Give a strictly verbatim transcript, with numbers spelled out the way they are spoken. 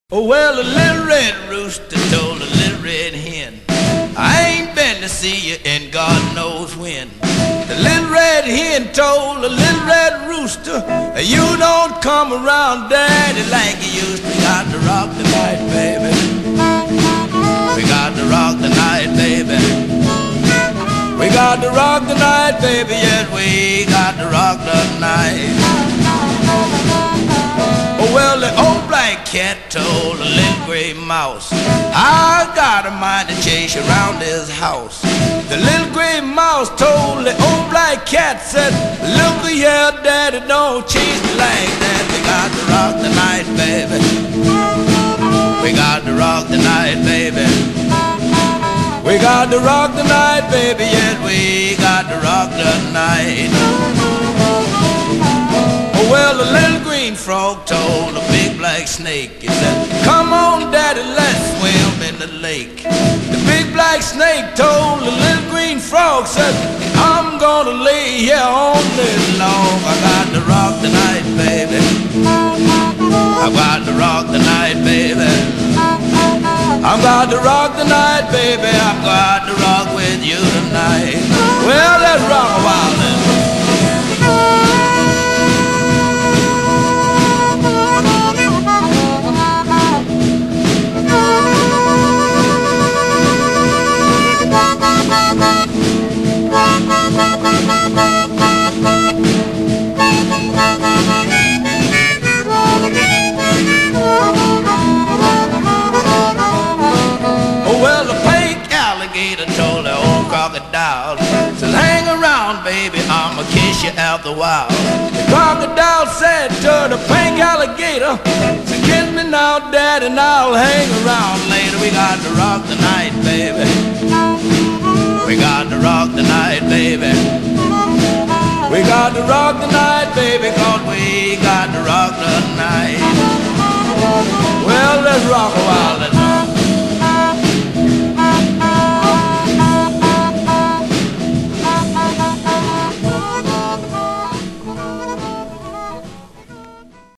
Oh, well, a little red rooster told a little red hen, I ain't been to see you in God knows when. The little red hen told a little red rooster, you don't come around, Daddy, like you used to. We got to rock the night, baby. We got to rock the night, baby. We got to rock the night, baby. Yes, we got to rock the night. Oh, well, the old black cat told a little gray mouse, I got a mind to chase you around this house. The little gray mouse told the old black cat, said, look here, Daddy, don't chase me like that. We got to rock the night, baby. We got to rock the night, baby. We got to rock the night, baby. Yes, we got to rock the night. Oh, well, the little green frog told a big black snake, he said, come on, Daddy, let's swim in the lake. The big black snake told the little green frog, said, I'm gonna lay here all day long. I got to rock the night, baby. I got to rock the night, baby. I'm got to rock the night, baby. I'm got to rock with you tonight. Well, let's rock a while then. Told the old crocodile, said, hang around, baby, I'ma kiss you out the wild. The crocodile said to the pink alligator, said, kiss me now, Daddy, and I'll hang around later. We got to rock the night, baby. We got to rock the night, baby. We got to rock the night, baby, 'cause we got to rock the night.